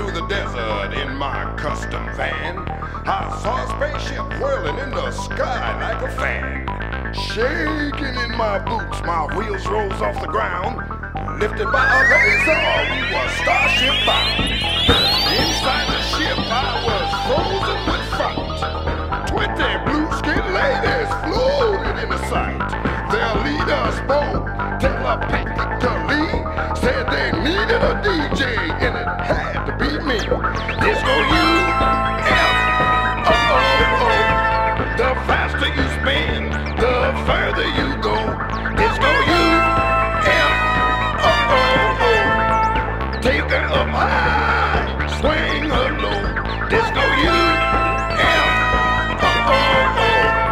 through the desert in my custom van, I saw a spaceship whirling in the sky like a fan. Shaking in my boots, my wheels rose off the ground. Lifted by a laser, we were starship bound. Inside the ship, I was frozen with fright. 20 blue-skinned ladies floated into sight. Their leader spoke telepathically, said they needed a DJ, and it had to be me. Disco U-F-O-O-O. The faster you spin, the further you go. Disco U-F-O-O-O. Take her up high, swing her low. Disco U-F-O-O-O.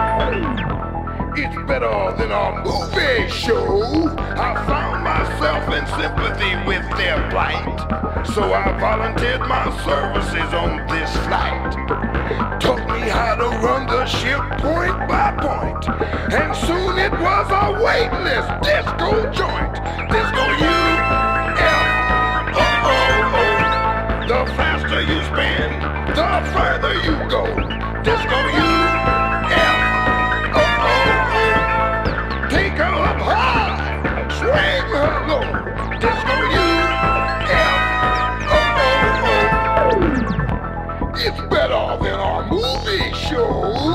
It's better than a movie show. I found myself in sympathy with their plight, so I volunteered my services on this flight. Taught me how to run the ship point by point, and soon it was a weightless disco joint. Disco U-F-O-O-O. The faster you spin, the further you go. Disco U-F-O-O-O. Take her up high, swing her low. Disco U-F-O-O-O. It's better than our movie show.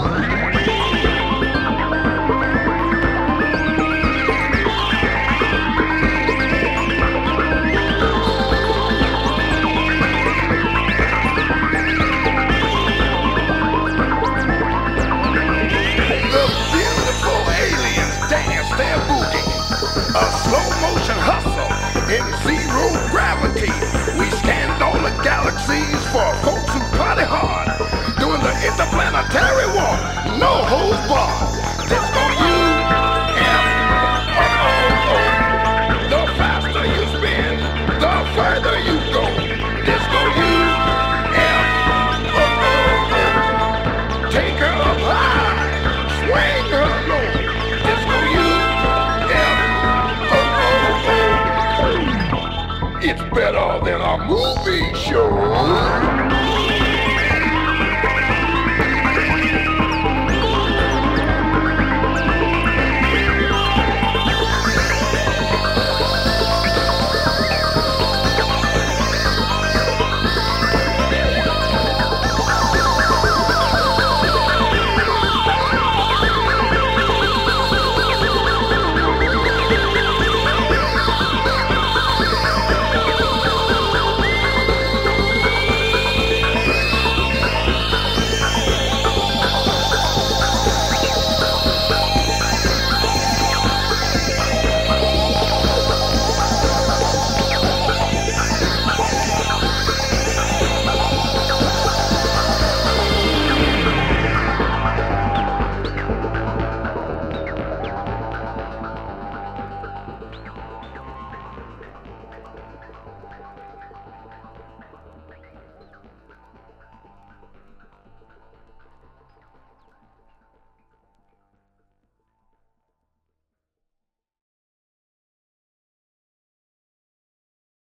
Slow-motion hustle in zero gravity. We scanned all the galaxies for folks who party hard, doing the interplanetary war, no holds barred. Disco U-F-O-O-O. The faster you spin, the further you go. Disco U-F-O-O-O. Take her up high, swing her low. Disco U-F-O-O-O. It's better than a movie show.